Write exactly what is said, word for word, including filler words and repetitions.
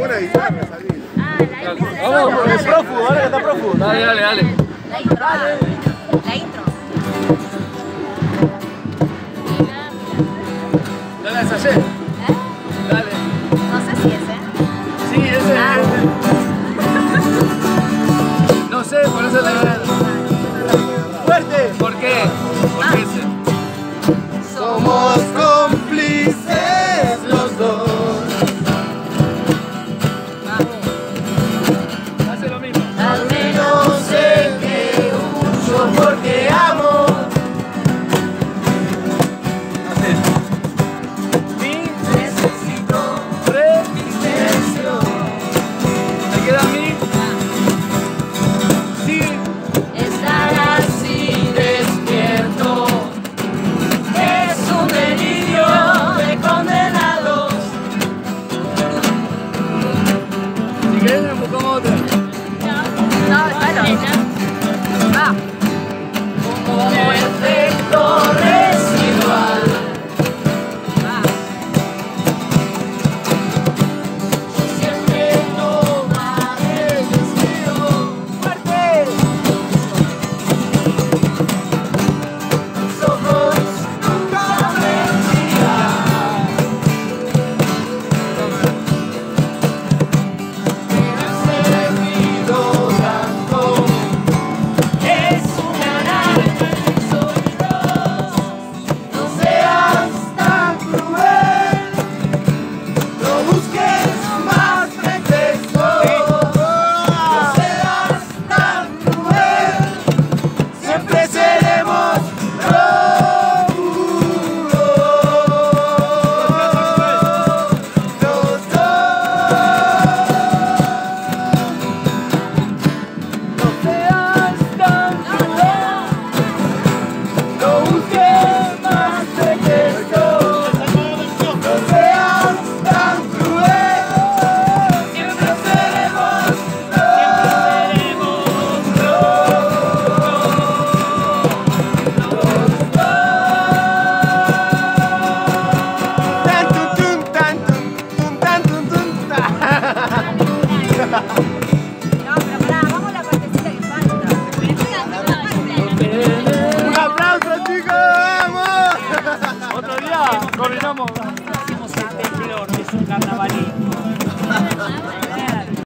buena guitarra, salí. Ah, la intro. Vamos, con el prófugo, ahora que está prófugo. Dale, dale, dale. La intro. La intro. ¿Ya la ensayé? ¿Eh? Dale. No sé si es, ¿eh? Sí, ese Ah. es. No sé, por eso la... ¡Fuerte! ¿Por qué? ¿Por qué ese? Somos cómplices los dos. Hace lo mismo. Al menos sé que huyo porque amo. Hace. Mi Necesito re. silencio. Me queda mi. Sí. Estar así despierto es un delirio de condenados. Si querés, nos buscamos otra. No, no, está bien. Va.